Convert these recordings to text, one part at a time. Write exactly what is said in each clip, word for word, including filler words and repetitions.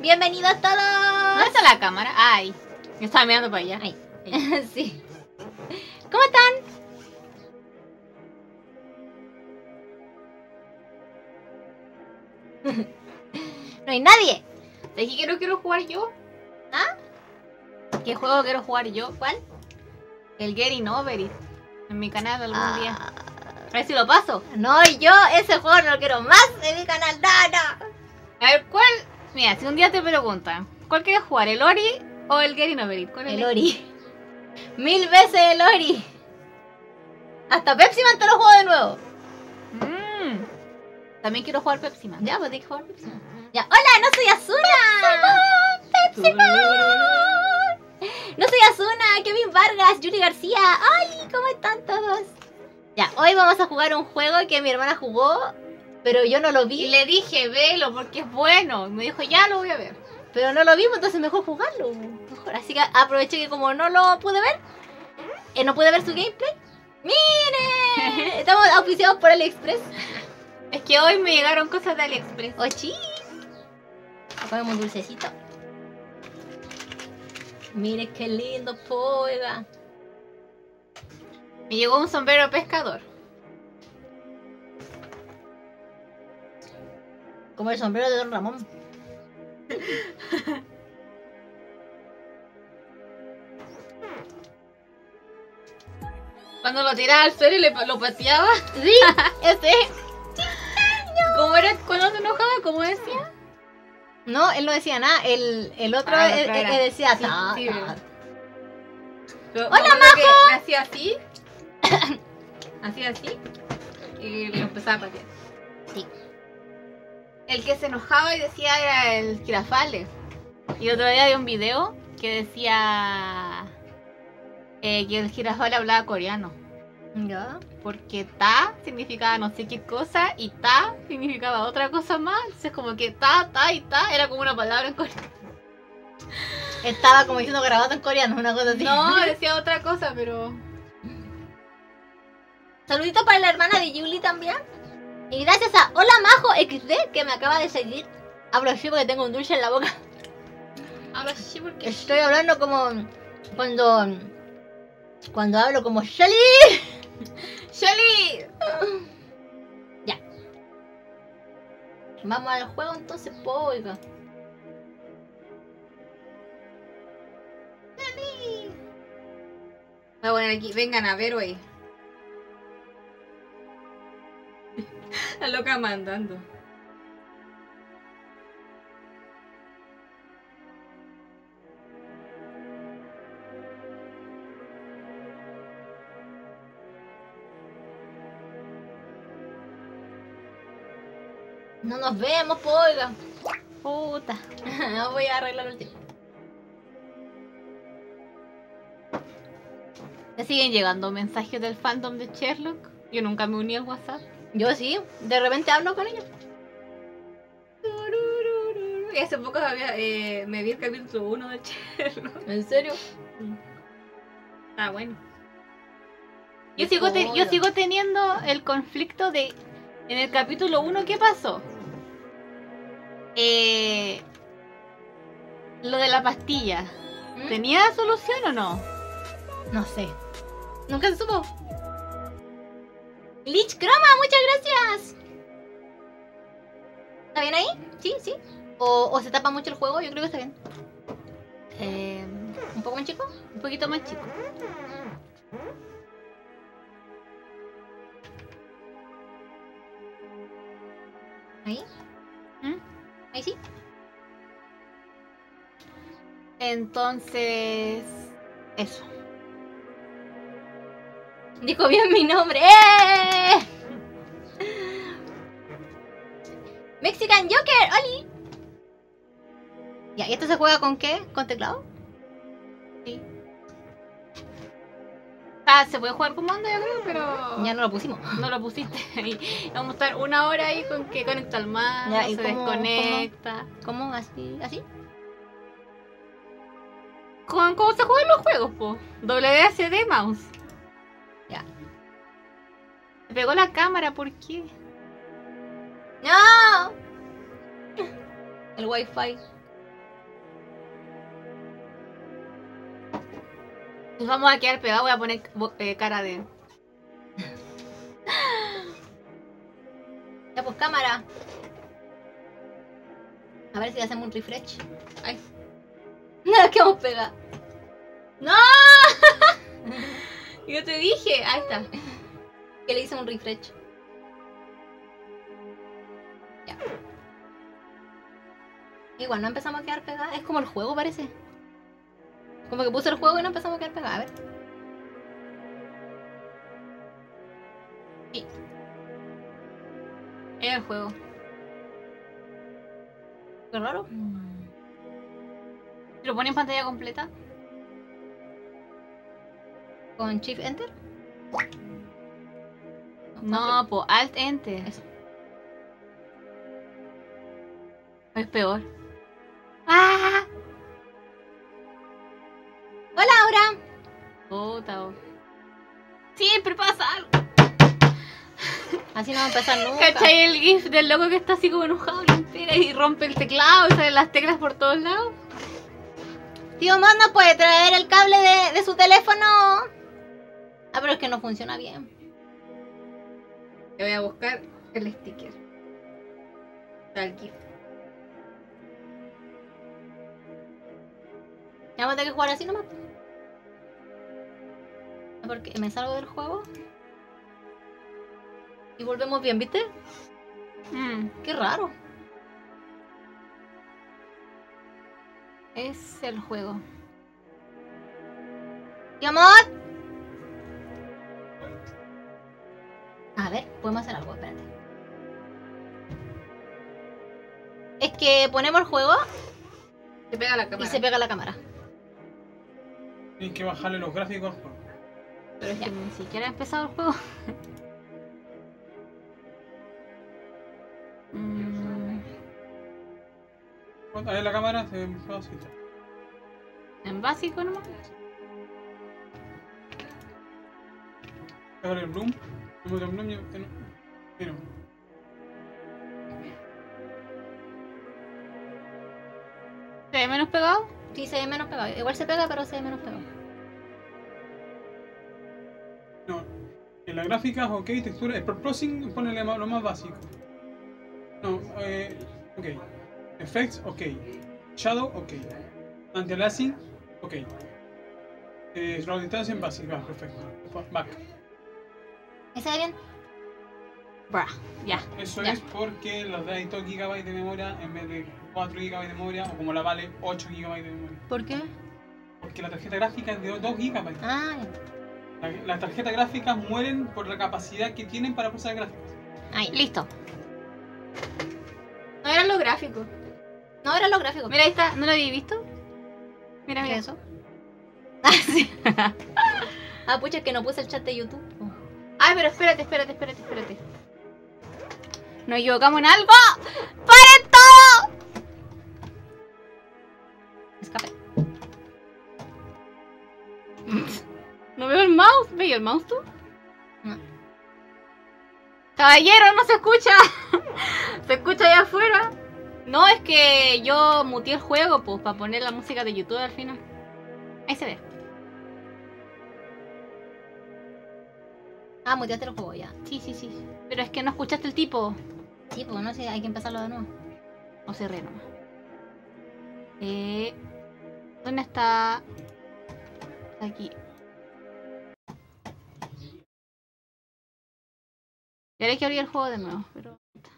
Bienvenidos todos. ¿Dónde está la cámara? Ay, yo estaba mirando para allá. Ahí. Sí. ¿Cómo están? No hay nadie. ¿De qué quiero, quiero jugar yo? ¿Ah? ¿Qué juego quiero jugar yo? ¿Cuál? El Getting Over It. En mi canal algún Ah. día. A ver si lo paso. No, y yo ese juego no lo quiero más en mi canal. No, no. A ver, ¿cuál? Mira, si un día te preguntan, ¿cuál quieres jugar? ¿El Ori o el Getting Over It? ¿Cuál El es? Ori. Mil veces el Ori. Hasta Pepsi Man te lo juego de nuevo. Mm. También quiero jugar Pepsi Man. Ya, pues tienes que jugar Pepsi Man. Ya, hola, no soy Asuna. Pepsi Man. No soy Asuna, Kevin Vargas, Yuri García. Ay, ¿cómo están todos? Ya, hoy vamos a jugar un juego que mi hermana jugó, pero yo no lo Y vi. le dije, velo porque es bueno. Y me dijo, ya lo voy a ver. Pero no lo vimos, entonces mejor jugarlo. Mejor. Así que aproveché que como no lo pude ver, eh, no pude ver su gameplay. ¡Miren! Estamos auspiciados por AliExpress. Es que hoy me llegaron cosas de AliExpress. ¡Ochi! Comemos un dulcecito. Miren qué lindo, poega. Me llegó un sombrero pescador. Como el sombrero de Don Ramón. Cuando lo tiraba al suelo y le, lo pateaba. Sí, ese. ¿Cómo era cuando se enojaba? ¿Cómo decía? No, él no decía nada. El, el otro, Ah, el él, otro él- era. él decía Sí, ta, sí, ta. verdad. Pero ¡Hola, me acuerdo Majo! que me hacía así. Hacía así. Y lo empezaba a patear. Sí. El que se enojaba y decía era el Girafales. Y otro día vi un video que decía eh, que el Girafale hablaba coreano. Ya. Porque ta significaba no sé qué cosa y ta significaba otra cosa más. Entonces como que ta, ta y ta era como una palabra en coreano. Estaba como diciendo grabado en coreano, una cosa así. No, decía otra cosa, pero... Saludito para la hermana de Yuli también. Y gracias a Hola Majo equis de que me acaba de seguir. Hablo así porque tengo un dulce en la boca. Ahora sí, porque... Estoy hablando como cuando cuando hablo como Shelly. ¡Shelly! Ya. Vamos al juego entonces, poiga. Voy a poner aquí, vengan a ver hoy. La loca mandando. No nos vemos, poiga. Puta. No voy a arreglar el tiempo. ¿Me siguen llegando mensajes del fandom de Sherlock? Yo nunca me uní al WhatsApp. Yo sí, de repente hablo con ella. Y hace poco había, eh, me vi el capítulo uno de Sherlock. ¿En serio? Ah, bueno. Yo sigo, te- yo sigo teniendo el conflicto de... En el capítulo uno, ¿qué pasó? Eh, lo de la pastilla. ¿Mm? ¿Tenía solución o no? No sé. Nunca se supo. Lich Croma, muchas gracias. ¿Está bien ahí? Sí, sí. O, o se tapa mucho el juego, yo creo que está bien. Eh, ¿Un poco más chico? un poquito más chico. Ahí. ¿Mm? Ahí sí. Entonces... Eso. Dijo bien mi nombre. ¡Eh! Mexican Joker, ¡oli! Ya, ¿y esto se juega con qué? ¿Con teclado? Sí. Ah, se puede jugar con mando, yo creo, pero... Ya no lo pusimos. No lo pusiste ahí. Vamos a estar una hora ahí con que conecta el mando, Ya, ¿y se cómo- desconecta. ¿Cómo? ¿Así? ¿Así? Con cómo se juegan los juegos, po. W S D mouse. Ya. Me pegó la cámara, ¿por qué? ¡No! El wifi. Nos vamos a quedar pegados, voy a poner eh, cara de... Ya pues, cámara. A ver si le hacemos un refresh. Ay. No, que vamos pegados. ¡No! Yo te dije, ahí está. Que le hice un refresh. Ya. Igual no empezamos a quedar pegadas. Es como el juego, parece. Como que puse el juego y no empezamos a quedar pegadas. A ver. Sí. Es el juego. Qué raro. ¿Lo pone en pantalla completa? Con Shift Enter. No, po, Alt Enter. Eso. Es peor. ¡Ah! ¡Hola, Aura! Puta. Siempre pasa algo. Así no va a empezar nunca. ¿Cachai el gif del loco que está así como enojado y pega y rompe el teclado y salen las teclas por todos lados? Tío Mod no puede traer el cable de, de su teléfono. Ah, pero es que no funciona bien. Te voy a buscar el sticker. El gif. Ya vamos a tener que jugar así nomás. Porque me salgo del juego. Y volvemos bien, ¿viste? Mm. Qué raro. Es el juego. ¡Tío Mod! A ver, podemos hacer algo, espérate. Es que ponemos el juego Se pega la y cámara. se pega la cámara. Tienes que bajarle los gráficos al juego. Pero es que ni siquiera ha empezado el juego. mm. A ver la cámara, se ve muy fácil. En básico nomás. Déjale el bloom. El bloom y el... Mira. ¿Se ve menos pegado? Sí, se ve menos pegado. Igual se pega, pero se ve menos pegado. No. En las gráficas, ok, textura. El processing, ponele lo más básico. No, eh. Ok. Effects, ok. Shadow, ok. Anti-aliasing, ok. Eh, Raw Distance en básica, perfecto. Back. ¿Me se ve bien? Bra, ya. Eso Ya. es porque los de dos gigabytes de memoria en vez de cuatro gigabytes de memoria, o como la vale ocho gigabytes de memoria. ¿Por qué? Porque la tarjeta gráfica es de dos gigabytes. Ah, ya. La- Las tarjetas gráficas mueren por la capacidad que tienen para procesar gráficos. Ahí. Listo. No eran los gráficos. No, eran los gráficos. Mira, ahí está. ¿No lo habéis visto? Mira, ¿Qué mira. es eso? Ah, sí. Ah, pucha, es que no puse el chat de YouTube. Oh. Ay, pero espérate, espérate, espérate, espérate. ¿Nos equivocamos en algo? ¡Paren todo! Escape. No veo el mouse. ¿Veis el mouse tú? No. Caballero, no se escucha. Se escucha allá afuera. No, es que yo muteé el juego, pues, para poner la música de YouTube al final. Ahí se ve. Ah, muteaste el juego ya. Sí, sí, sí. Pero es que no escuchaste el tipo. Sí, pues no sé, hay que empezarlo de nuevo. O cerré nomás. Eh, ¿Dónde está? Está aquí. Y ahora hay que abrir el juego de nuevo, pero...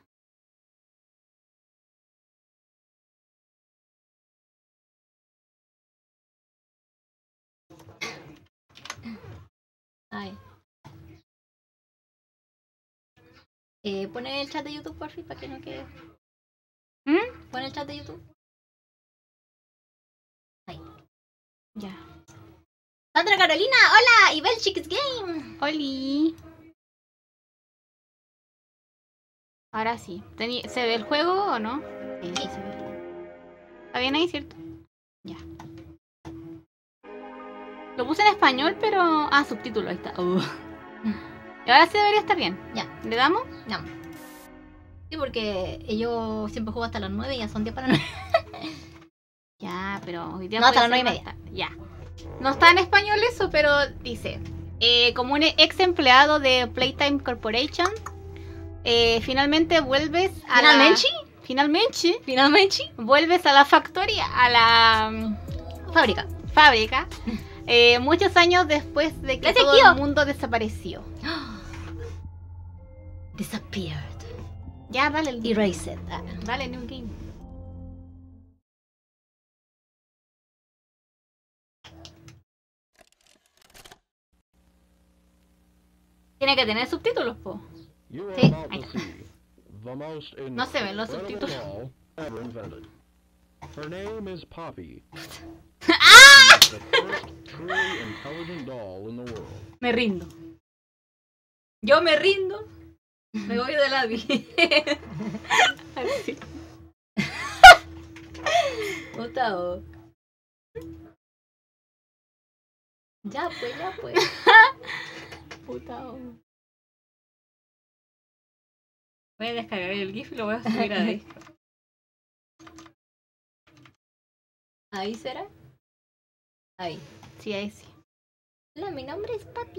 Ay. Eh, pone el chat de YouTube, por fin, para que no quede. ¿Mm? Pon el chat de YouTube. Ahí. Ya. Sandra Carolina, hola, y Belchix Game. ¡Holi! Ahora sí. Tení- ¿Se ve el juego o no? Sí, sí se ve. ¿Está bien ahí, cierto? Ya. Lo puse en español, pero... Ah, subtítulo, ahí está. Uh. Y ahora sí debería estar bien. Ya. ¿Le damos? No. Sí, porque yo siempre juego hasta las nueve y ya son diez para nueve. Ya, pero hoy día No, hasta puede las nueve y ser media. más tarde. Ya. No está en español eso, pero dice... Eh, como un ex empleado de Playtime Corporation, eh, finalmente vuelves a ¿Finalmente? la... Finalmente. Finalmente. Vuelves a la factoría, a la... um, Fábrica. fábrica, eh, muchos años después de que Gracias, todo Kyo. el mundo desapareció. Disappeared. Ya, dale el Erased. Ah. Dale, New Game. Tiene que tener subtítulos, po. You are Sí, about ahí to está. see the most No se ven los incredible subtítulos. doll ever invented. Her name is Poppy. ¡Ah! She's the first truly intelligent doll in the world. Me rindo. Yo me rindo. Me voy de la vida. Así. Gustavo. Ya pues, ya pues. Puta. oh. Voy a descargar el GIF y lo voy a subir a Discord. ¿Ahí será? Ahí. Sí, ahí sí. Hola, mi nombre es Papi.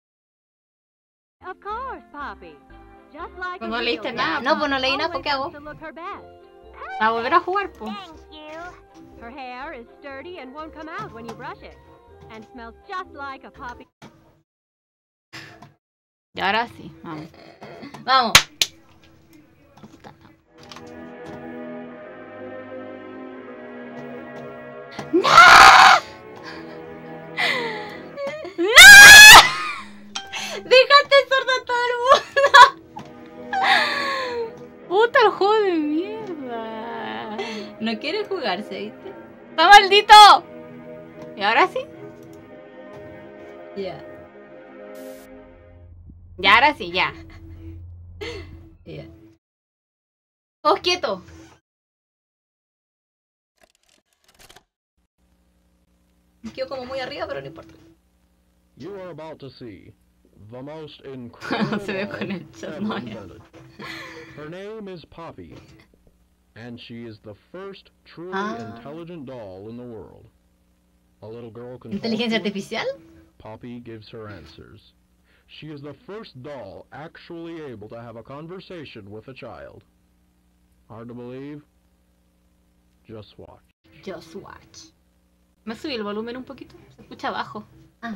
Of course, Poppy. Just like Pues a no real leíste doll. nada. No, pues no leí nada, Always ¿por qué hago? wants to look her best. Va a volver a jugar, po. Thank you. Her hair is sturdy and won't come out when you brush it, and smells just like a poppy. Y ahora sí, vamos. Vamos. Puta. Dejaste sordo a todo el mundo. Puta, el juego de mierda. No quiere jugarse, ¿viste? ¡Está maldito! ¿Y ahora sí? Ya. Ya, ahora sí, ya. Ya. Todos quietos. Quedo como muy arriba, pero no importa. You are about to see the most incredible Se ve doll con el chat, ever no, ya. invented. Her name is Poppy, and she is the first truly Ah. intelligent doll in the world. A little girl can talk ¿Inteligencia to her. artificial? Poppy gives her answers. She is the first doll actually able to have a conversation with a child. Hard to believe? Just watch. Just watch. Me subí el volumen un poquito. Se escucha bajo. Ah,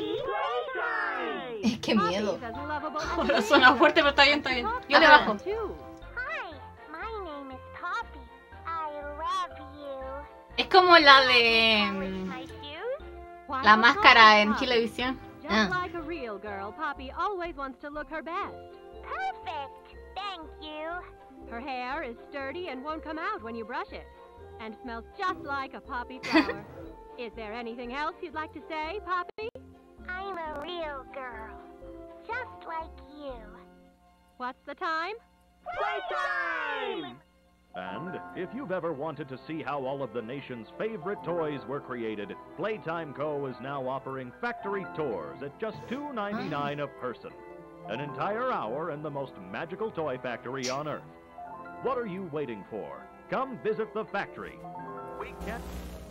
es que miedo. Poppy's as lovable as Ahora a suena baby. fuerte, pero está bien, está bien. Yo le Ajá. bajo. Too. Hi, my name is Poppy. I love you. Es como la de... With mm, my shoes? Why, La of máscara course, en Poppy. televisión. Just Ah. like a real girl, Poppy always wants to look her best. Perfect. Thank you. Her hair is sturdy and won't come out when you brush it, and smells just like a poppy flower. Is there anything else you'd like to say, Poppy? I'm a real girl. Just like you. What's the time? Playtime! And if you've ever wanted to see how all of the nation's favorite toys were created, Playtime Co. is now offering factory tours at just two ninety-nine a person. An entire hour in the most magical toy factory on Earth. What are you waiting for? Come visit the factory. We can't...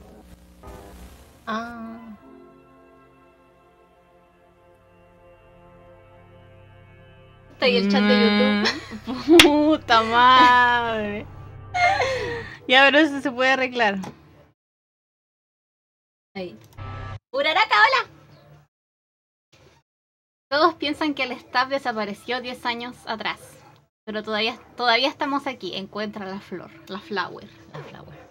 Ah. Está ahí el chat de YouTube. Puta madre. Ya, pero eso se puede arreglar. Ahí. Uraraka, hola. Todos piensan que el staff desapareció diez años atrás. Pero todavía, todavía estamos aquí. Encuentra la flor, la flower. La flower.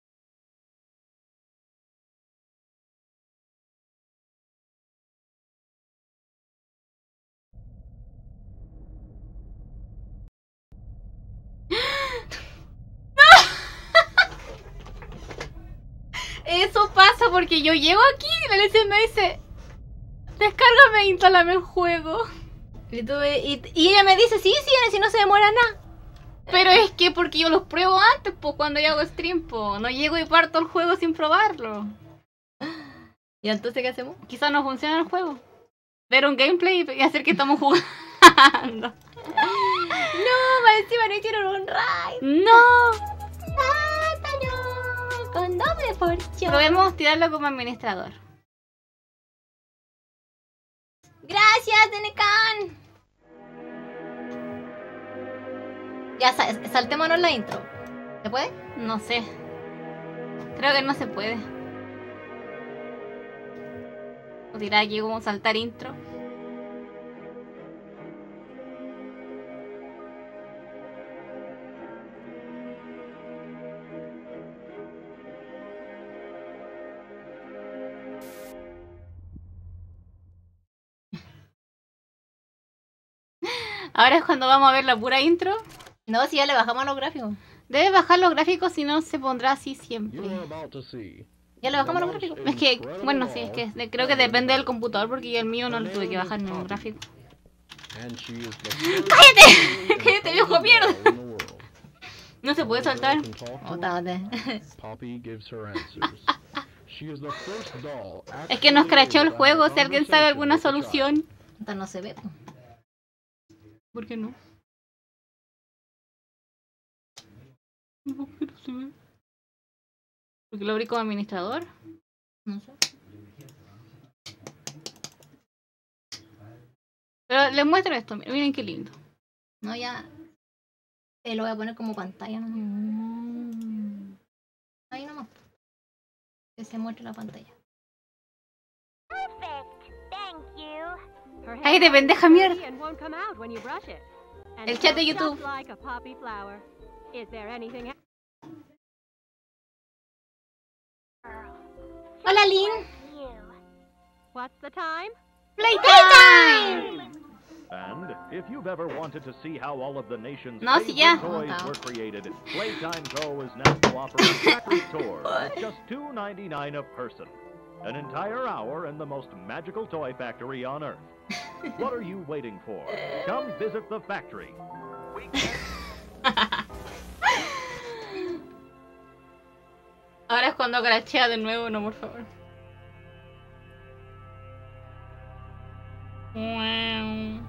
Eso pasa porque yo llego aquí y la lección me dice: descárgame e instálame el juego. Y, tú me- y- y ella me dice, sí, sí, si no se demora nada. Pero es que porque yo los pruebo antes, pues cuando yo hago stream, pues no llego y parto el juego sin probarlo. ¿Y entonces qué hacemos? Quizás no funciona el juego. Ver un gameplay y hacer que estamos jugando. No, más encima no hicieron un raid. ¡No! Plátano, con doble porción. Probemos tirarlo como administrador. gracias, Denecan. Ya, sa- saltémonos la intro. ¿Se puede? No sé. Creo que no se puede. O dirá aquí como saltar intro. Ahora es cuando vamos a ver la pura intro. No, si ya le bajamos los gráficos. Debe bajar los gráficos, si no se pondrá así siempre. You're about to see. Ya le bajamos los gráficos. Es que, bueno, sí, es que de- creo que depende del computador porque yo el mío no le tuve que bajar ningún gráfico. And she is the first ¡Cállate! ¡Cállate, viejo doll mierda! in the world. No se puede saltar. Can talk to Oh, her. tábate. Poppy gives her answers. She is the first doll Es que nos actually crachó el able to have juego, a si alguien sabe alguna conversation with a child. solución. Esta no se ve. ¿Por qué no? ¿Por qué no se ve? ¿Porque lo abrí como administrador? No sé. Pero les muestro esto, miren, miren qué lindo. No, ya. Eh, lo voy a poner como pantalla. ¿No? Ahí nomás. Que se muestre la pantalla. Perfect. Thank you. Her Ay, de hair pendeja is mierda. dirty and won't come out when you brush it. And El chat de smells YouTube. just like a poppy flower. Is there anything else? Hola, Lynn. You. What's the time? ¡Playtime! And if you've ever wanted to see how all of the nation's No, sí, favorite ya. toys Oh, were created, Playtime Co. is now offering factory tours at just two ninety-nine a person. An entire hour in the most magical toy factory on Earth. What are you waiting for? Come visit the factory. Ahora es cuando crachea de nuevo, no, por favor. Wow.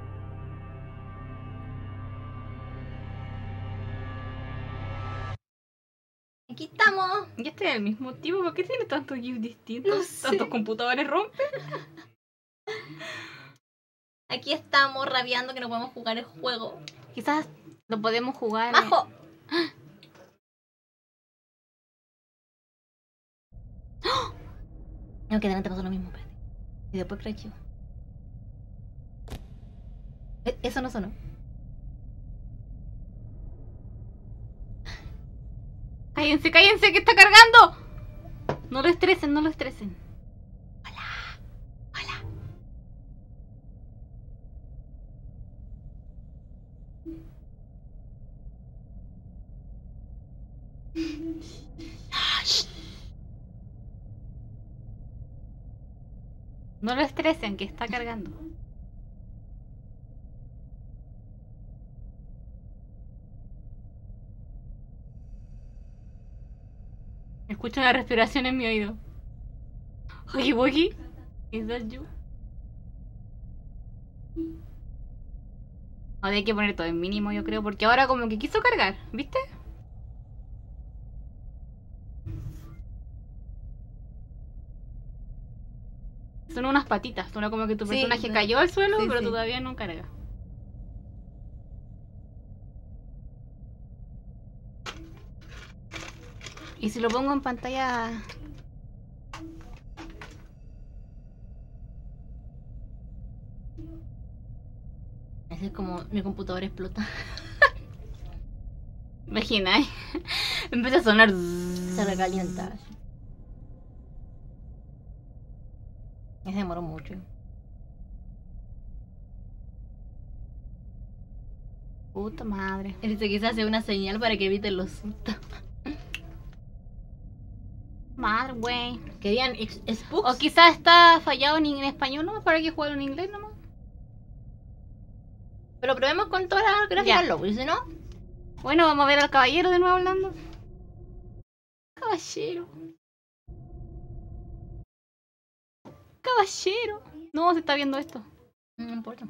Aquí estamos. ¿Y este es el mismo tipo? ¿Por qué tiene tantos GIFs distintos? No sé. ¿Tantos computadores rompen? Aquí estamos rabiando que no podemos jugar el juego. Quizás lo podemos jugar. ¡Majo! No, que delante pasó lo mismo, espérate. Y después crachó. E- Eso no sonó. ¡Cállense, cállense, que está cargando! No lo estresen, no lo estresen. No lo estresen, que está cargando. Escucho una respiración en mi oído. Oye, Bogi, ¿is that you? Ahora hay que poner todo en mínimo, yo creo, porque ahora como que quiso cargar, ¿viste? Son unas patitas, suena como que tu Sí, personaje sí. cayó al suelo, Sí, pero sí. todavía no carga. Y si lo pongo en pantalla... Así es como mi computador explota. Imagina, ¿eh? Empieza a sonar... Se recalienta. Me demoró mucho. Puta madre. Él dice que quizás hace una señal para que eviten los sustos. Madre, güey. Querían ex- spooks. O quizás está fallado en, en español nomás, para que jugarlo en inglés nomás. Pero probemos con todas las gráficas Ya. luego, y si no, Bueno, vamos a ver al caballero de nuevo hablando. Caballero. Caballero. No, se está viendo esto. no importa.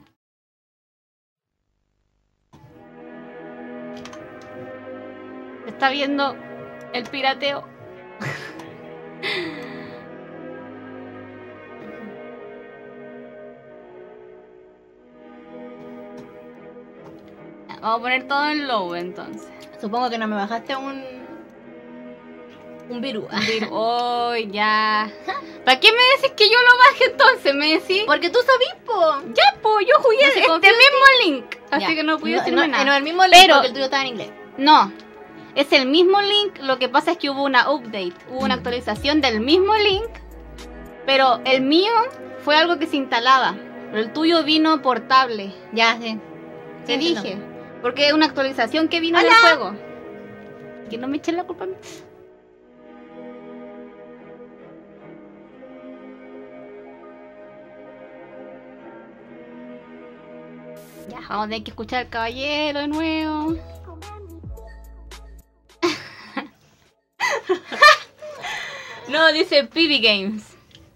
Se está viendo el pirateo. Vamos a poner todo en low entonces. Supongo que no me bajaste un... Un virus. Oh, ya. ¿Para qué me decís que yo lo baje entonces? Me decís. Porque tú sabís, po. Ya, po, yo jugué No se este confía en mismo link. Así Ya. que no pude no, decirme no, nada. no, el mismo link, Pero- porque el tuyo estaba en inglés. No, es el mismo link. Lo que pasa es que hubo una update, hubo una Mm. actualización del mismo link. Pero el mío fue algo que se instalaba. Pero el tuyo vino portable. Ya, sí. Te Sí, dije. Porque es una actualización que vino ¡Hola! en el juego. Que no me echen la culpa a mí. Ya, vamos a tener que escuchar al caballero de nuevo. No, dice P B Games.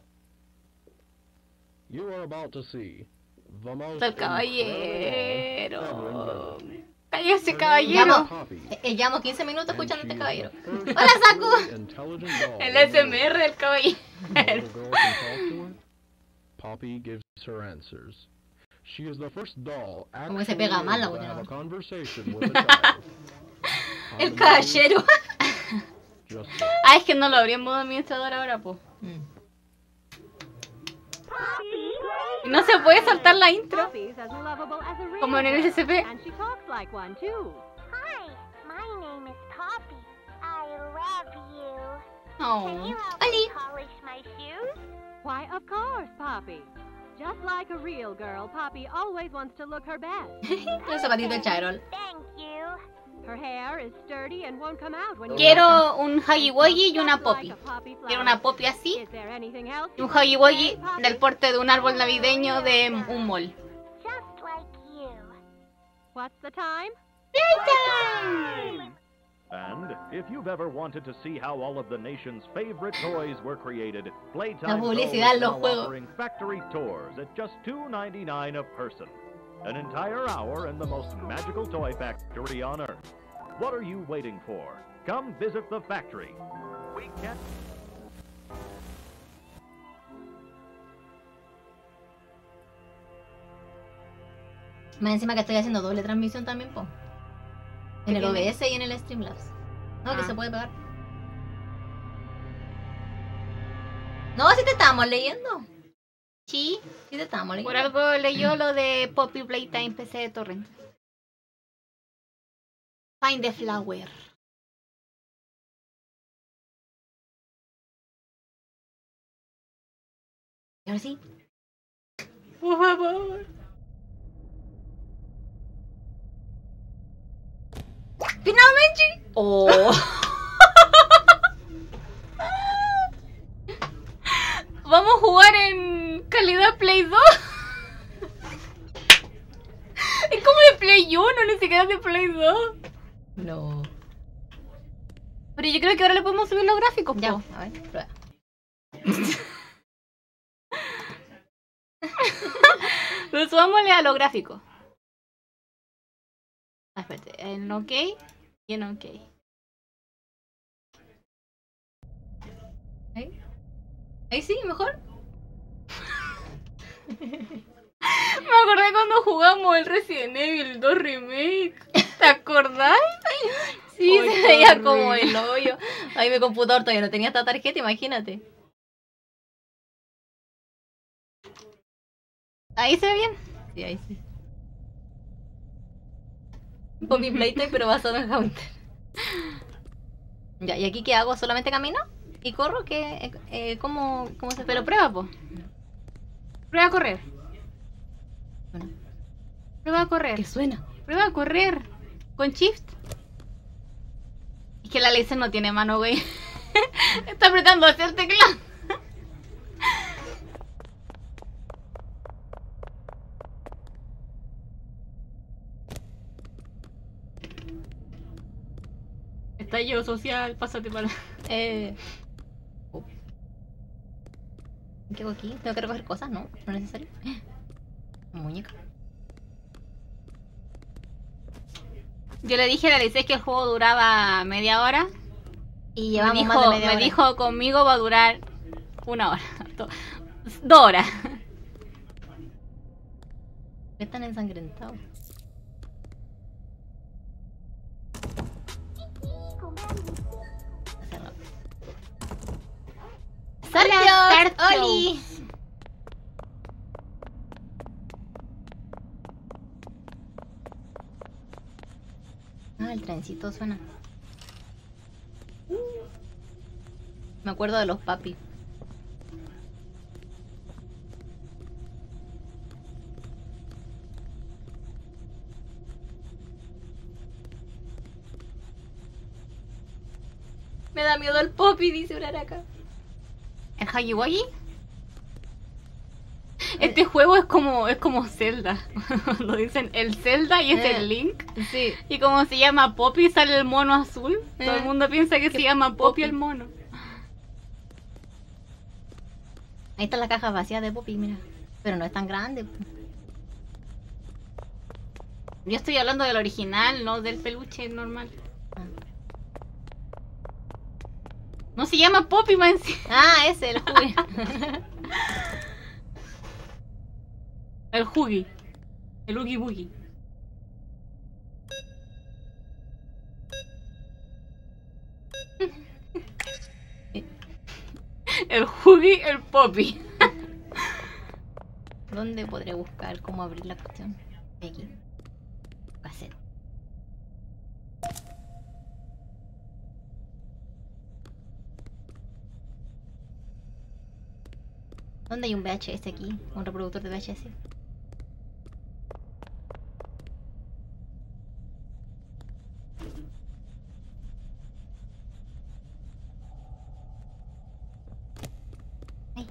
You are about to see the most El incredible caballero. ball. Cállese, Her caballero. name is Poppy, Eh, eh, llevamos quince minutos and escuchando a este she's caballero. the first Hola, Saku. truly intelligent doll El in S the M R del caballero. Little girl can talk to her. Poppy gives her answers. She is the first doll Como que se actually pega mal la able to have a cuestión. conversation with a child. El caballero. Just Ah, es que no lo abrí en modo administrador ahora, po. Mm. Y no se puede saltar la intro. Poppy's as lovable as a real Como en el girl, S C P. and she talks like one too. Hi, my name is Poppy. I love you. Can Oh. you help Oli. me polish my shoes? Why, of course, Poppy. Just like a real girl, Poppy always wants to look her best. Los zapatitos de Charol. Thank you. Her hair is sturdy and won't come out when you Quiero un Huggy Wuggy y una Just Poppy. like a poppy flower. Quiero una Poppy así Is there anything else y un you'd like Huggy to Wuggy say, Poppy? del porte de un árbol navideño de un mall. Just like you. What's the time? And if you've ever wanted to see how all of the nation's favorite toys were created, Playtime La Co. publicidad en is los now juegos. offering factory tours at just two ninety-nine a person. An entire hour in the most magical toy factory on Earth. What are you waiting for? Come visit the factory. We can't... Más encima que estoy haciendo doble transmisión también, po. En ¿Qué el O B tiene? S y en el Streamlabs. No, que Ah. se puede pegar. No, si te estábamos leyendo. Sí, Sí te estábamos leyendo. por algo leyó lo de Poppy Playtime P C de Torrent. Find the flower. Y ahora sí. Por favor. ¡Finalmente! ¡Oh! Vamos a jugar en calidad Play dos. Es como de Play uno, ni siquiera de Play dos. No. Pero yo creo que ahora le podemos subir los gráficos, Ya, po. a ver, prueba. Pero subámosle a los gráficos. Ah, espérate, en OK y en OK. Ahí. Ahí sí, mejor. Me acordé cuando jugamos el Resident Evil dos Remake. ¿Te acordás? Sí, Ay, se qué veía horrible. como el hoyo. Ahí mi computador todavía no tenía esta tarjeta, imagínate. Ahí se ve bien. Sí, ahí sí. Poppy Playtime, pero basado en Haunter. Ya, ¿y aquí qué hago? ¿Solamente camino? ¿Y corro? ¿Qué, eh, ¿cómo, ¿Cómo se Pero puede? prueba, po. Prueba a correr. Bueno, Prueba a correr. ¿qué suena? Prueba a correr. Con shift. Es que la Lisa no tiene mano, güey. Está apretando hacia el teclado. Estallido social, pásate para... Eh... oh. ¿Qué hago aquí? ¿Tengo que recoger cosas? No, no es necesario. Muñeca. Yo le dije a la Lisa que el juego duraba media hora. Y Me llevamos dijo, más de media me hora. dijo conmigo va a durar una hora. Do- Dos horas. ¿Qué están ensangrentados? Sartios, Sartios. Oli. Ah, el trencito suena. Me acuerdo de los papis. Me da miedo el Poppy, dice Uraraka. ¿El Hagiwagi? Este juego es como es como Zelda. Lo dicen el Zelda y es Eh. el Link. Sí. Y como se llama Poppy sale el mono azul. Todo Eh. el mundo piensa que se llama Poppy, Poppy. el mono. Ahí está la caja vacía de Poppy, mira. Pero no es tan grande. Yo estoy hablando del original, no del peluche normal. Ah. No se llama Poppy, man. Ah, ese, el juguete. El Hugi. El Oogie Boogie. El Hugi, el Poppy. ¿Dónde podré buscar cómo abrir la cuestión? Aquí. Cassette. ¿Dónde hay un V H S aquí? Un reproductor de V H S. Ay.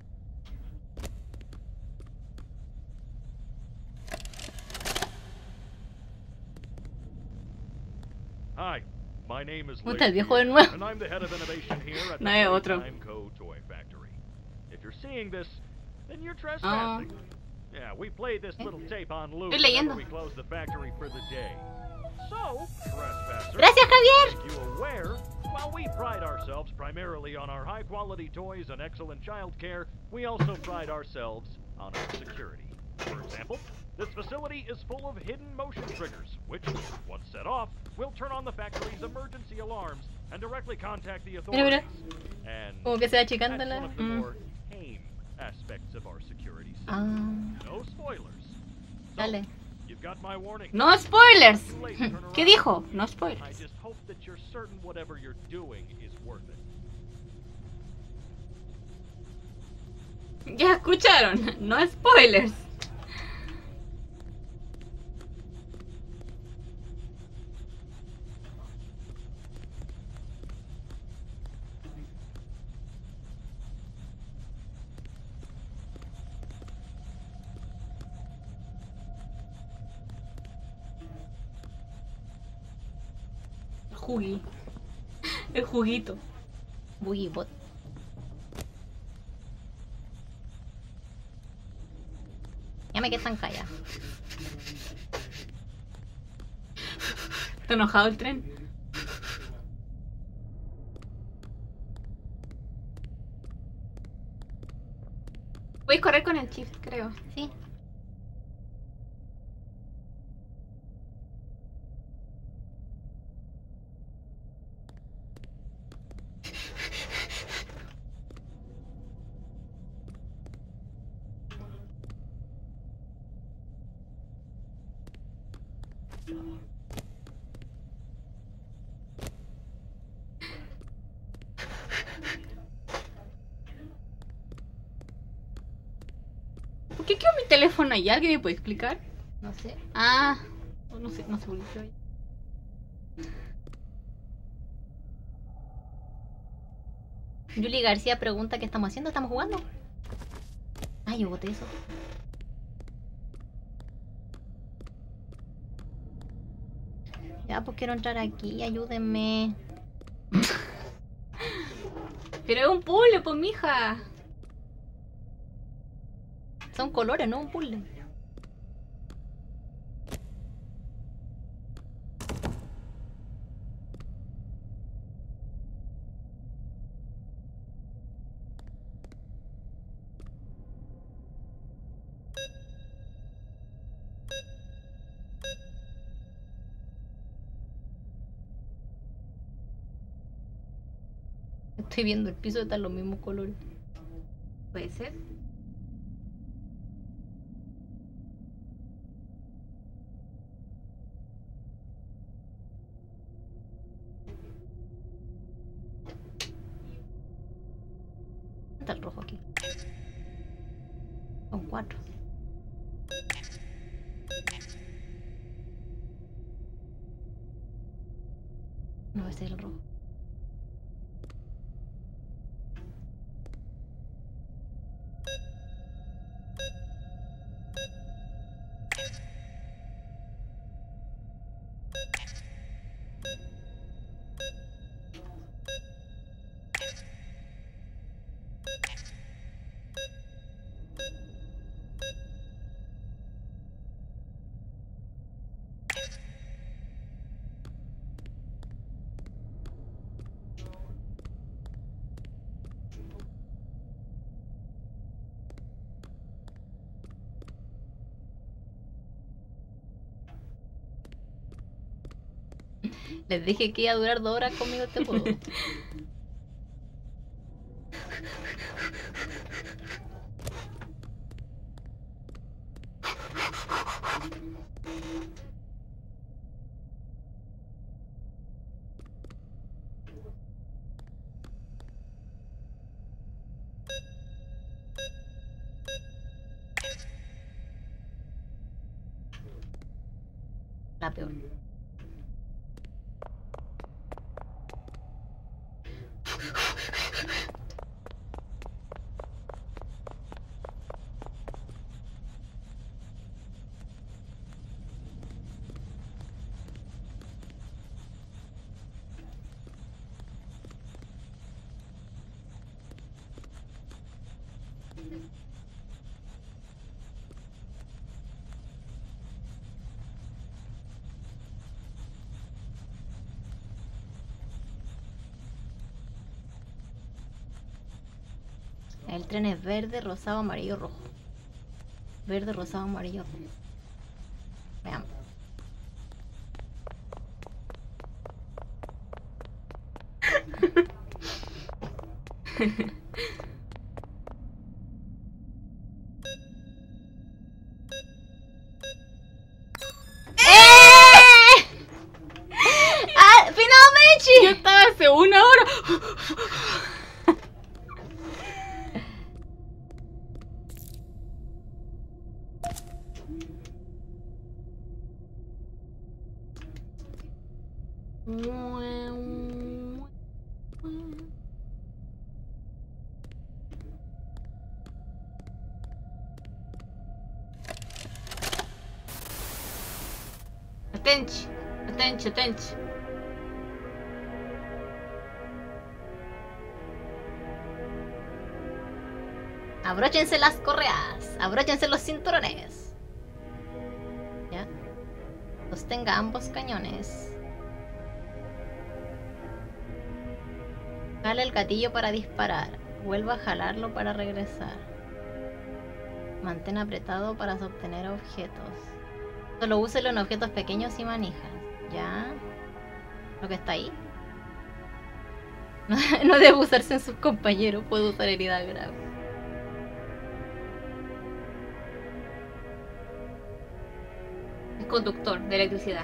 Hi, my name is Puta, el Lee, viejo de nuevo. and I'm the head of innovation here at the No hay otro. Playtime Co. Toy Factory. If you're seeing this, then you're trespassing. Yeah, we played this little tape on loop Estoy leyendo. whenever we closed the factory for the day. So, trespasser, Gracias, Javier. make you aware, while we pride ourselves primarily on our high-quality toys and excellent child care, we also pride ourselves on our security. For example, this facility is full of hidden motion triggers, which, once set off, will turn on the factory's emergency alarms and directly contact the Mira, mira. authorities. And Como que se va that's achicando one la... of the Mm. more tame aspects of our security system. Ah, No spoilers. So, dale. you've got my warning. No spoilers. Too late to turn ¿Qué around. dijo? No I spoilers. just hope that you're certain whatever you're doing is worth it. Ya escucharon. No spoilers. El jugi. El juguito. Boogie Bot. Ya me quedé tan callada. ¿Está enojado el tren? Puedes correr con el shift, creo. Sí. ¿Por qué quedó mi teléfono ahí? ¿Alguien me puede explicar? No sé. Ah, no sé, no se volvió ahí. Julie García pregunta qué estamos haciendo. ¿Estamos jugando? Ay, yo boté eso. Ya, pues quiero entrar aquí. Ayúdenme. Pero es un puzzle, pues, mija. Son colores, no un puzzle. Estoy viendo el piso, están los mismos colores. Puede ser. Está el rojo aquí. Son cuatro. No, ese es el rojo. Les dije que iba a durar dos horas conmigo este juego. La peor. El tren es verde, rosado, amarillo, rojo. Verde, rosado, amarillo, rojo. Veamos. ¡Eh! ¡Ah, finalmente! Yo estaba hace una hora. Atenchi, atenchi, atenchi. Abróchense las correas, abróchense los cinturones. ¿Ya? Sostenga ambos cañones. Jale el gatillo para disparar. Vuelva a jalarlo para regresar. Mantén apretado para obtener objetos. Solo úselo en objetos pequeños y manijas. ¿Ya? Lo que está ahí. No, no debe usarse en sus compañeros. Puede usar herida grave. Es conductor de electricidad.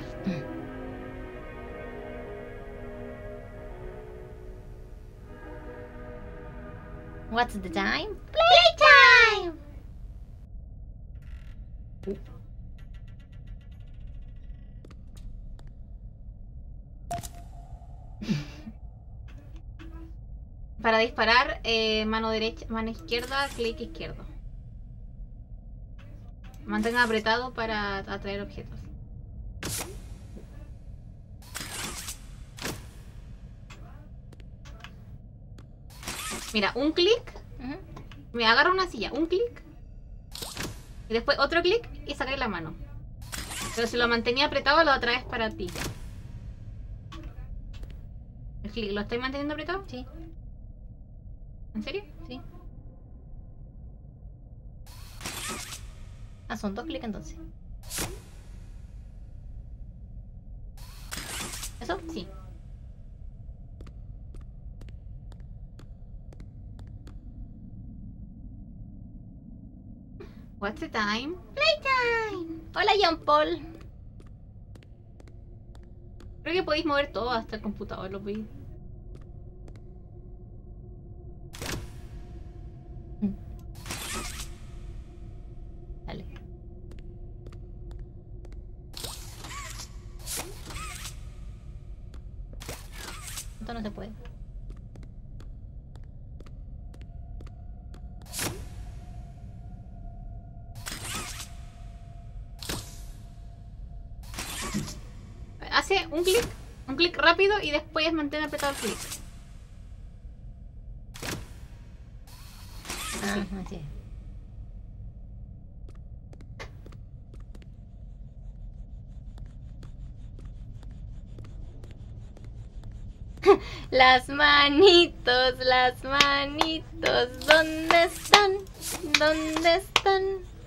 What's the time? Playtime! Para disparar, eh, mano derecha, mano izquierda, clic izquierdo. Mantenga apretado para atraer objetos. Mira, un clic. Uh-huh. Me agarra una silla, un clic. Y después otro clic y sacar la mano. Pero si lo mantenía apretado, lo atraes para ti. El clic, ¿lo estáis manteniendo apretado? Sí. ¿En serio? Sí. Ah, son dos clics entonces. ¿Eso? Sí. What's the time? Playtime. Hola, John Paul. Creo que podéis mover todo hasta el computador, lo veis. Dale. Esto no se puede. Hace un clic, un clic rápido y después mantén apretado el clic. Ah, así es. Las manitos, las manitos, ¿dónde están? ¿Dónde están?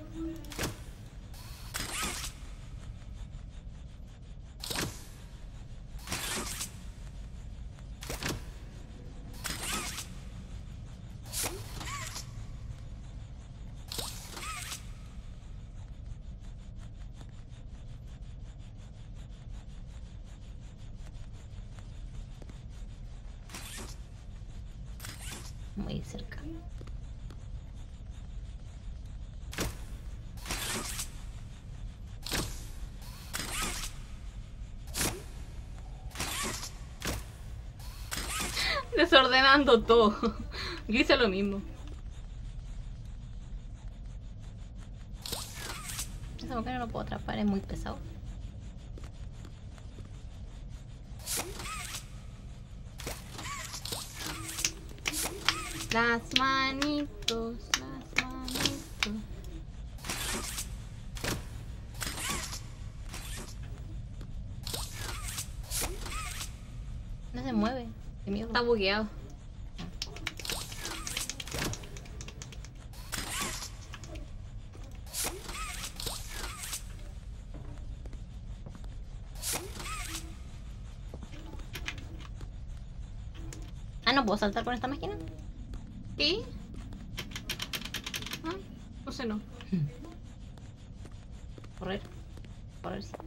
Muy cerca. Desordenando todo. Yo hice lo mismo. Esa boca no lo puedo atrapar, es muy pesado. Las manitos, las manitos. No se mueve. Qué miedo. Está bugueado. Ah, ¿no puedo saltar con esta máquina? ¿Sí? Ah, no sé, no. Correr. Correr, sí.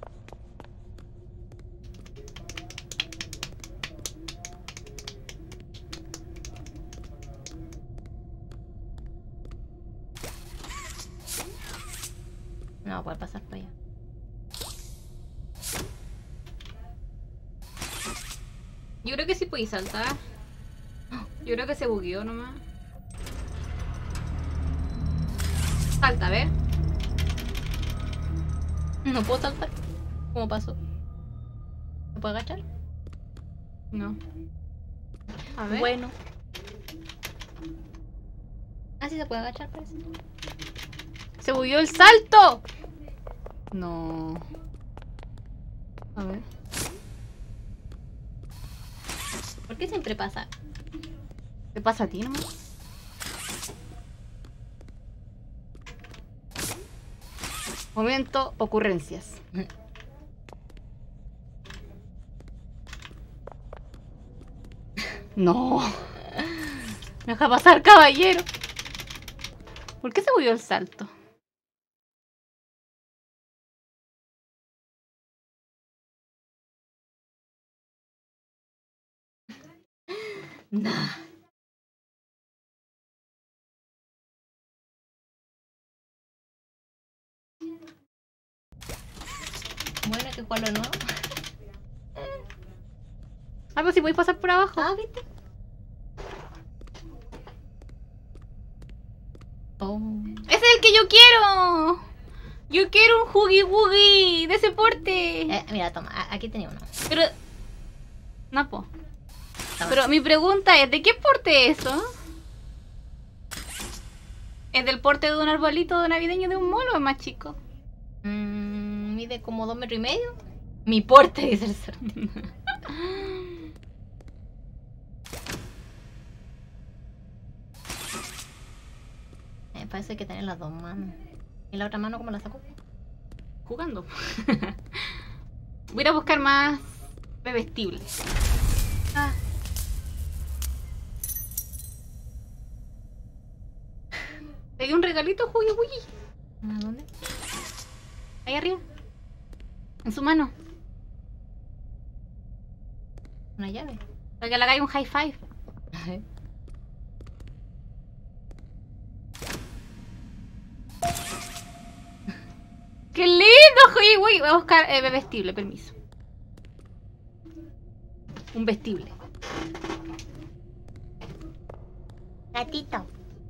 No va a poder pasar para allá. Yo creo que sí podéis saltar. Yo creo que se bugueó nomás. Salta, a ver. No puedo saltar. ¿Cómo pasó? ¿Se puede agachar? No. A ver. Bueno. Ah, sí se puede agachar, parece. ¡Se bugueó el salto! No. A ver. ¿Por qué siempre pasa? ¿Qué pasa a ti nomás? Momento, ocurrencias. No. Me deja pasar, caballero. ¿Por qué se bugueó el salto? No. Bueno, hay que jugarlo de nuevo. Ah, pues si podéis pasar por abajo. Ah, ¿viste? Oh. ¡Ese es el que yo quiero! Yo quiero un Huggy Wuggy de ese porte. Eh, mira, toma, a- aquí tenía uno. Pero... No, po. Toma. Pero mi pregunta es, ¿de qué porte es eso? ¿Es del porte de un arbolito navideño de un mono o es más chico? Mm, mide como dos metros y medio. Mi porte, dice el cerdo. Eh, parece que tener las dos manos. ¿Y la otra mano cómo la saco? Jugando. Voy a ir a buscar más bebestibles. Ah. Pegué un regalito, Huggy Wuggy. ¿A dónde? Ahí arriba. En su mano. Una llave. Para que le hagáis un high five. ¡Qué lindo, Huggy Wuggy! Voy a buscar eh, vestible, permiso. Un vestible. Gatito.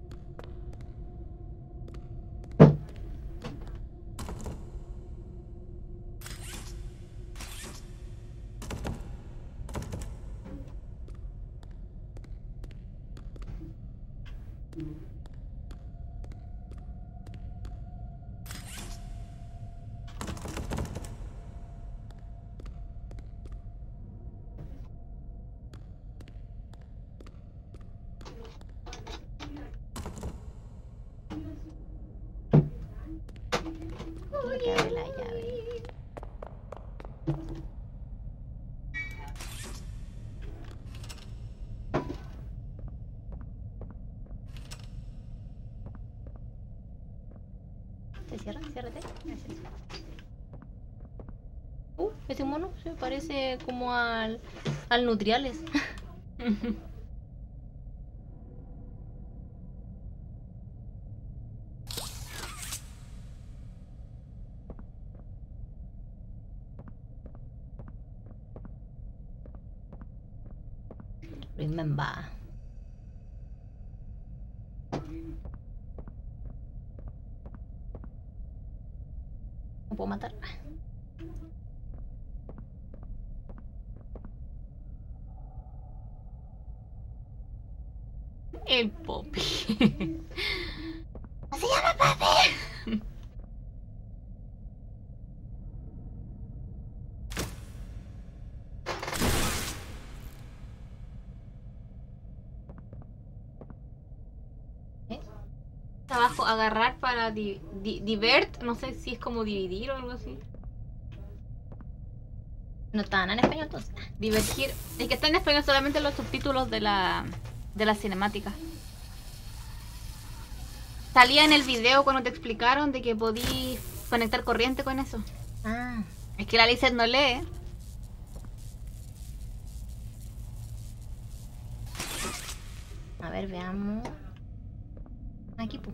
Llave, la llave. ¿Se cierra? Ciérrate. Gracias. Uh, ese mono se parece como al, al Nutriales. Remember. No puedo matar. El Poppy. ¿Cómo se llama, papi? Abajo, agarrar para di, di, divert, no sé si es como dividir o algo así. No estaban en español entonces. Divergir. Es que está en español solamente los subtítulos de la de la cinemática. Salía en el video cuando te explicaron de que podí conectar corriente con eso. Ah. Es que la Lizeth no lee. A ver, veamos. Aquí, pues.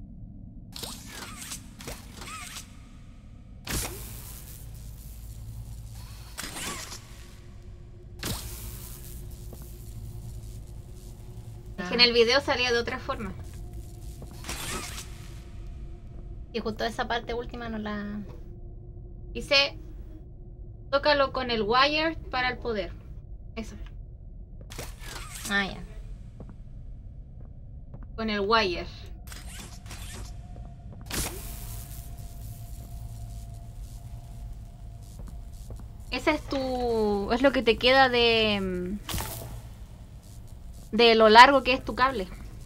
Es que en el video salía de otra forma. Y justo esa parte última no la... Dice, tócalo con el wire para el poder. Eso, Ah, ya. con el wire. Ese es tu... es lo que te queda de... de lo largo que es tu cable.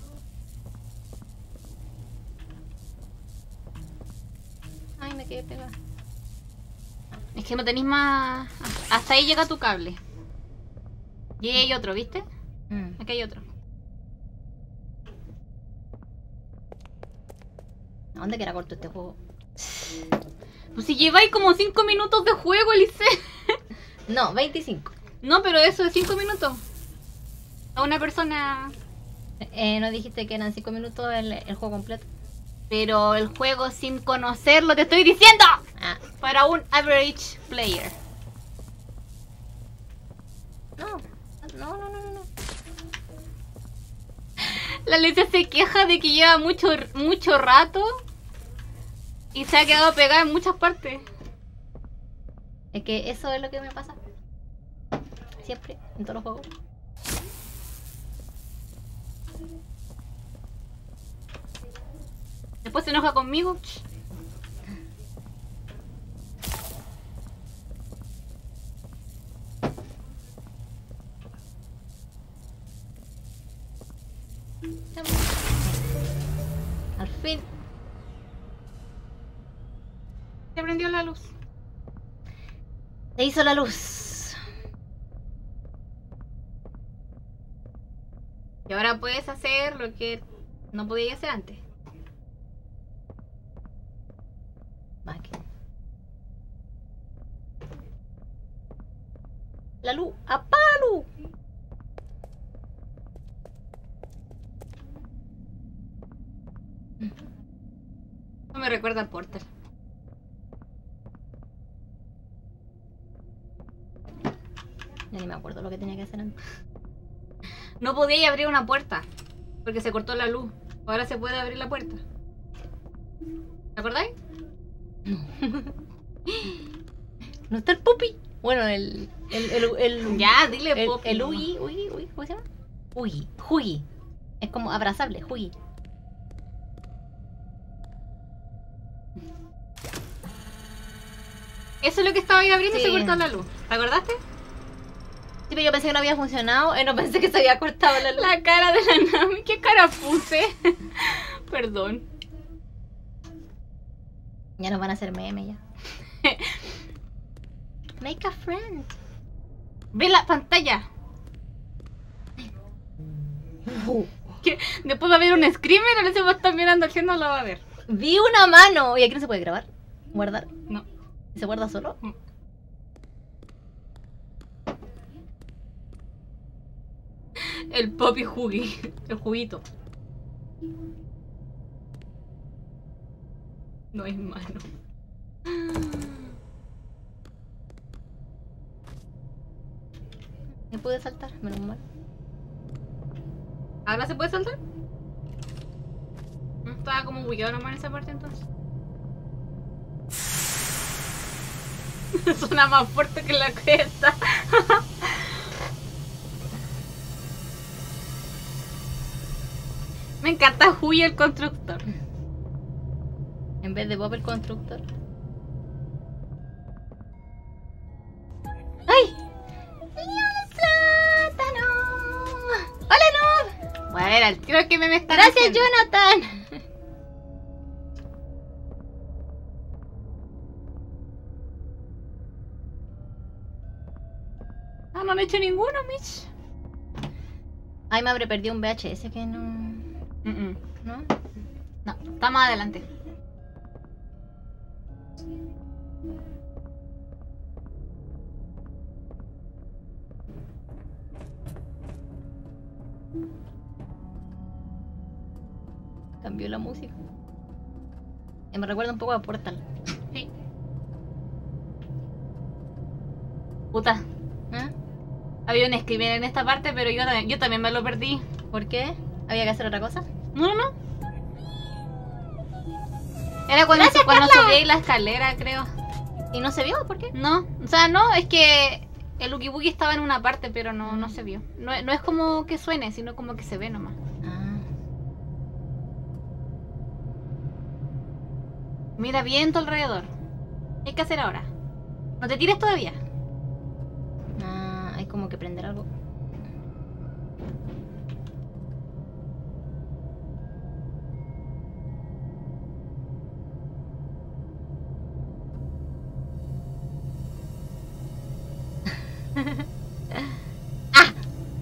Ay, me quedé pegada. Es que no tenéis más... hasta ahí llega tu cable. Y ahí hay otro, ¿viste? Mm. Aquí hay otro. ¿A dónde que era corto este juego? Pues si lleváis como cinco minutos de juego, Elise. No, veinticinco. No, pero eso es cinco minutos. A una persona... Eh, ¿No dijiste que eran cinco minutos el, el juego completo? Pero el juego sin conocerlo, te estoy diciendo. Ah, Para un average player. no. No, no, no, no, no. La Elise se queja de que lleva mucho, mucho rato. Y se ha quedado pegada en muchas partes. Es que eso es lo que me pasa. Siempre, en todos los juegos. Después se enoja conmigo. Al fin. Se prendió la luz. Se hizo la luz. Y ahora puedes hacer lo que no podías hacer antes. la luz. ¡Apaga la luz! No me recuerda a Portal. Ya ni me acuerdo lo que tenía que hacer antes. No podía abrir una puerta porque se cortó la luz. Ahora se puede abrir la puerta. ¿Te acordáis? ¿No está el Puppy? Bueno, el... el, el, el Ya, dile el, Poppy. el Ugi, Ugi, Ugi, ¿cómo se llama? Ugi, Hugi. Es como abrazable, Hugi. Eso es lo que estaba ahí abriendo y Sí. se cortó la luz. ¿Te acordaste? Sí, pero yo pensé que no había funcionado, eh, no pensé que se había cortado la luz. La cara de la Nami. ¿Qué cara puse? Perdón. Ya nos van a hacer meme ya. Make a friend. Ve la pantalla. Uh, Que después va a haber un screamer, ahora se va a estar mirando al cielo, no lo va a ver. vi una mano. ¿Y aquí no se puede grabar? ¿Guardar? No. ¿Y se guarda solo? El Poppy Jugi. El juguito. No hay mano. ¿Me pude saltar? Menos mal. ¿Ahora se puede saltar? No estaba como bugueado nomás en esa parte entonces. Suena más fuerte que la cresta. Me encanta Jugi el constructor. En vez de Bob el constructor. ¡Ay! ¡León plátano! ¡Hola, Noob! Bueno, era el tiro que me, me está Gracias, diciendo. Jonathan. Ah, no han hecho ninguno, Mitch. Ay, me habré perdido un V H S que no... Mm -mm. ¿No? No, está más adelante. Cambió la música. Eh, me recuerda un poco a Portal. Sí. Puta, ¿Ah? había un screamer en esta parte, pero yo también, yo también me lo perdí. ¿Por qué? ¿Había que hacer otra cosa? No, no, no. Era cuando, Gracias, cuando Carla. subí la escalera, creo. ¿Y no se vio? ¿Por qué? No, o sea, no, es que el Uki Buki estaba en una parte, pero no, no se vio. No, no es como que suene, sino como que se ve nomás. Ah. Mira bien tu alrededor. ¿Qué hay que hacer ahora? No te tires todavía. Ah, hay como que prender algo. ¡Ah!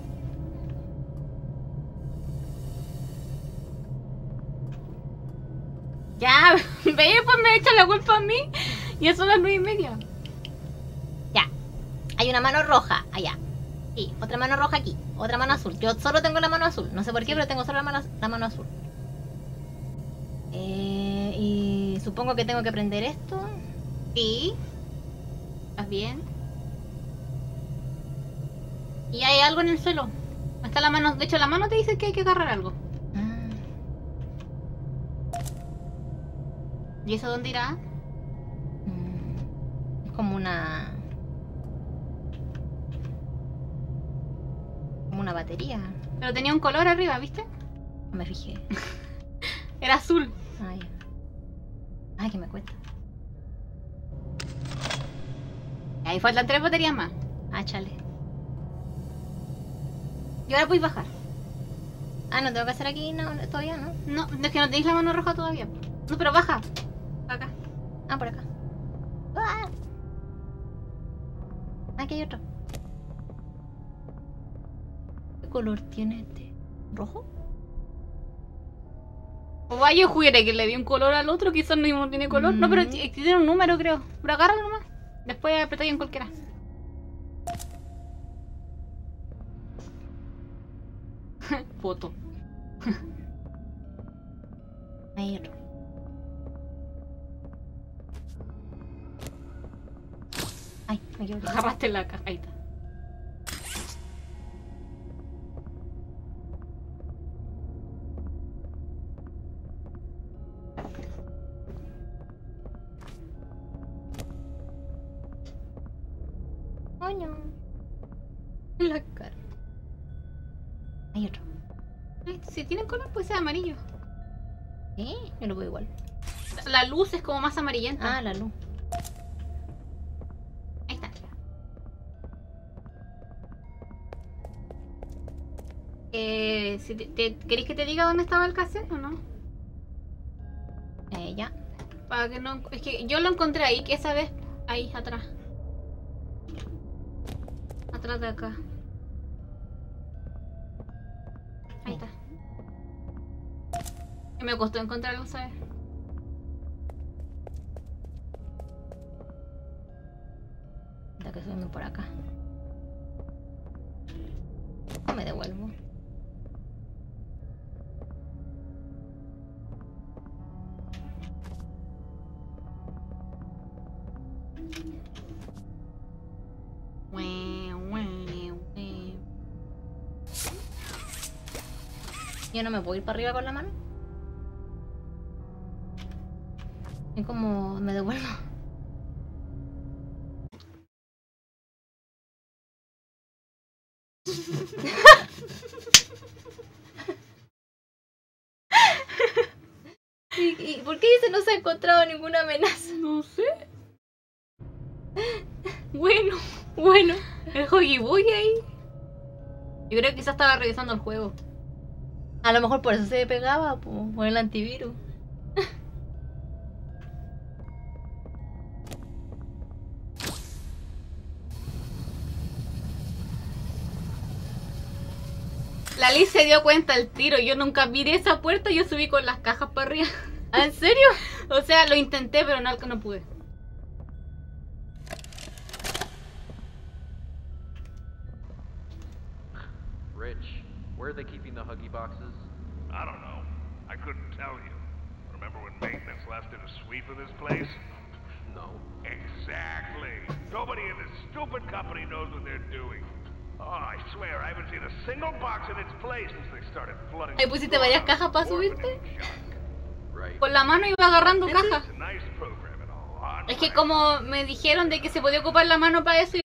Ya, ve, pues me echan la culpa a mí. Ya son las nueve y media. Ya. Hay una mano roja allá. Sí, otra mano roja aquí. Otra mano azul. Yo solo tengo la mano azul. No sé por qué, pero tengo solo la mano, la mano azul. Eh, y supongo que tengo que prender esto. Sí. ¿Estás bien? Y hay algo en el suelo. Está la mano. De hecho, la mano te dice que hay que agarrar algo. Ah. ¿Y eso dónde irá? Mm, es como una... Como una batería. Pero tenía un color arriba, ¿viste? No me fijé. Era azul. Ay, ay, que me cuesta. Ahí faltan tres baterías más. Ah, chale. Y ahora puedes bajar. Ah, no tengo que hacer aquí no, todavía, ¿no? No, es que no tenéis la mano roja todavía. No, pero baja. Acá. Ah, por acá. Ah, aquí hay otro. ¿Qué color tiene este? ¿Rojo? O vaya juguete que le dio un color al otro, quizás no tiene color. No, pero Mm. tiene un número, creo. Pero agárralo nomás. Después apretáis en cualquiera. Foto. Hay otro. Ay, me equivoqué. Agarraste la caja. Ahí está. Coño. En la cara. Hay otro. Ay, si tienen color, puede ser amarillo. ¿Eh? Yo lo veo igual. La luz es como más amarillenta. Ah, la luz. Ahí está. Eh, si te, te- ¿Queréis que te diga dónde estaba el cassette o no? Eh, ya. Para que no... Es que yo lo encontré ahí, que esa vez... Ahí, atrás. Atrás de acá. Ahí está. Que me costó encontrarlo, ¿sabes? Tengo que subirme por acá. No me devuelvo. Ue, ue, ue. Yo no me puedo ir para arriba con la mano. Es como me devuelvo. ¿Y, y por qué dice no se ha encontrado ninguna amenaza? No sé. Bueno, bueno. El Huggy Boy ahí. Yo creo que quizás estaba revisando el juego. A lo mejor por eso se pegaba, po, por el antivirus. La Liz se dio cuenta al tiro. Yo nunca miré esa puerta. Yo subí con las cajas para arriba. ¿Ah, en serio? O sea, lo intenté, pero no, no pude. Rich, where are they keeping the Huggy boxes? I don't know. I couldn't tell you. Remember when maintenance left did a sweep of this place? No. Exactly. Nobody in this stupid company knows what they're doing. Oh, I swear, I haven't seen a single box in its place since they started flooding. ¿Ahí pusiste varias cajas para subirte? Right. Con la mano iba agarrando cajas. It's a nice program and all. Es que como me dijeron de que se podía ocupar la mano para eso,